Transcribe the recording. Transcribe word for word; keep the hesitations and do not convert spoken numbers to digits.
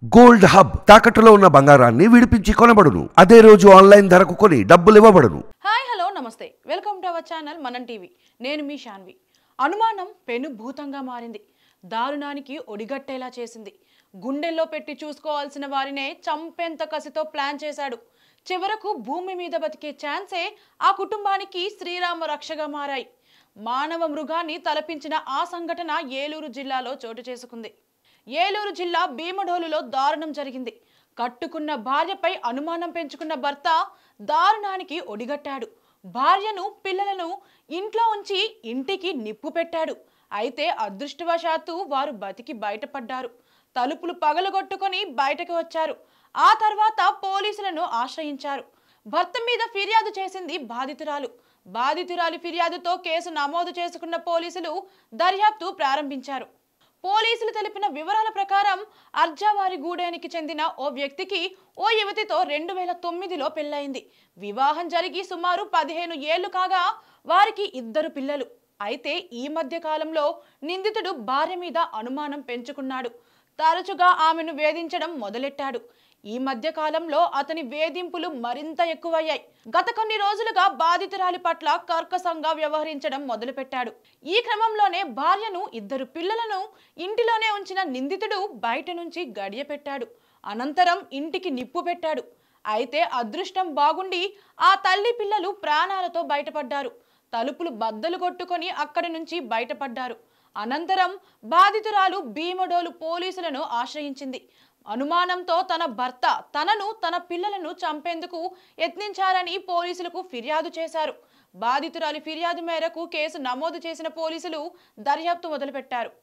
Gold hub తాకట్టులో ఉన్న బంగారాన్ని విడిపించి కొనబడును. అదే రోజు ఆన్లైన్ ధరకు కొని డబ్బులు ఇవ్వబడును. హాయ్ హలో నమస్తే, welcome to our channel Manam TV. నేను మీ శాన్వి. అనుమానం పెను భూతంగా మారింది. దారుణానికి ఒడిగట్టేలా చేసింది. గుండెల్లో పెట్టి చూసుకోవాల్సిన వారినే చంపేంత కసితో ప్లాన్ చేశాడు. చివరకు భూమి మీద బతికే ఛాన్సే ఆ కుటుంబానికి శ్రీరామ రక్షగా మారాయి. మానవ మృగాన్ని తలపించిన ఆ సంఘటన ఏలూరు జిల్లాలో చోటు చేసుకుంది. ఏలూరు జిల్లా భీమడోలులో దారుణం జరిగింది. కట్టుకున్న భార్యపై అనుమానం పెంచుకున్న భర్త దారుణానికి ఒడిగట్టాడు. భార్యను పిల్లలను ఇంట్లో ఉంచి ఇంటికి నిప్పు పెట్టాడు. అయితే అదృష్టవశాత్తు వారు బతికి బయటపడ్డారు. తలుపులు పగలగొట్టుకొని బయటకు వచ్చారు. ఆ తర్వాత పోలీసులను ఆశ్రయించారు. భర్త మీద ఫిర్యాదు చేసింది బాధితురాలు. బాధితురాలి ఫిర్యాదుతో కేసు నమోదు చేసుకున్న పోలీసులు దర్యాప్తు ప్రారంభించారు. పోలీసులు తెలిపిన వివరాల ప్రకారం అర్జావారి గూడెనికి చెందిన ఓ వ్యక్తికి ఓ యువతితో రెండు వేల తొమ్మిదిలో పెళ్లైంది. వివాహం జరిగి సుమారు పదిహేను ఏళ్లు కాగా వారికి ఇద్దరు పిల్లలు. అయితే ఈ మధ్య కాలంలో నిందితుడు భార్య మీద అనుమానం పెంచుకున్నాడు. తరచుగా ఆమెను వేధించడం మొదలెట్టాడు. ఈ మధ్య కాలంలో అతని వేధింపులు మరింత ఎక్కువయ్యాయి. గత కొన్ని రోజులుగా బాధితురాలి పట్ల కర్కశంగా వ్యవహరించడం మొదలుపెట్టాడు. ఈ క్రమంలోనే భార్యను, ఇద్దరు పిల్లలను ఇంటిలోనే ఉంచిన నిందితుడు బయట నుంచి గడియ పెట్టాడు. అనంతరం ఇంటికి నిప్పు పెట్టాడు. అయితే అదృష్టం బాగుండి ఆ తల్లి పిల్లలు ప్రాణాలతో బయటపడ్డారు. తలుపులు బద్దలు కొట్టుకొని అక్కడి నుంచి బయటపడ్డారు. అనంతరం బాధితురాలు భీమడోలు పోలీసులను ఆశ్రయించింది. అనుమానంతో తన భర్త తనను, తన పిల్లలను చంపేందుకు యత్నించారని పోలీసులకు ఫిర్యాదు చేశారు. బాధితురాలి ఫిర్యాదు మేరకు కేసు నమోదు చేసిన పోలీసులు దర్యాప్తు మొదలుపెట్టారు.